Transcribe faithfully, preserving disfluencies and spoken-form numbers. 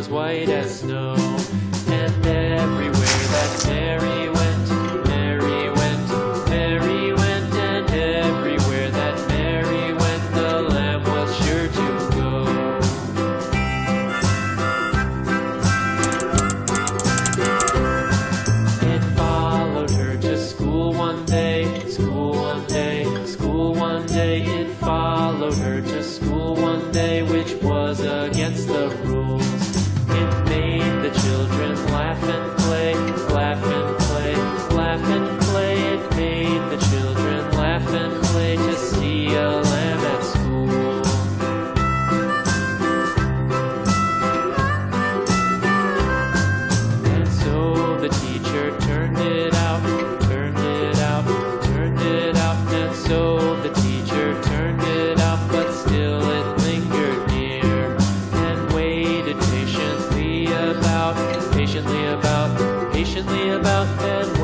was white as snow. And everywhere that Mary went, Mary went, Mary went, and everywhere that Mary went, the lamb was sure to go. It followed her to school one day, school one day, school one day. It followed her to school one day, which was against the rules. It made the children laugh and play, laugh and play, laugh and play. It made the children laugh and play to see a lamb at school. And so the teacher turned it out, turned it out, turned it out. And so the teacher turned it out, but still it lingered near and waited patiently about, patiently about, patiently about, and